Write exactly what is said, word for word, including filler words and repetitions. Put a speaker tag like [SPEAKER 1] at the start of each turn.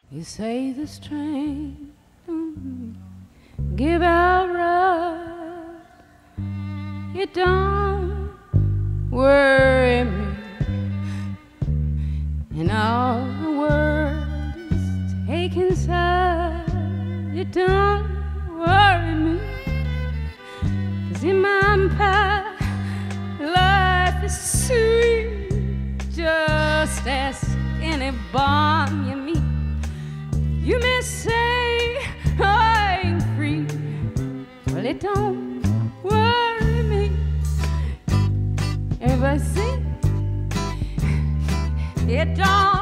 [SPEAKER 1] You say this train don't give out right. It don't worry me, and all the world is taking side. It don't worry me, 'cause in my empire life is sweet, just as any bomb you meet. You may say I ain't free, well it don't worry me. Everybody sing, it don't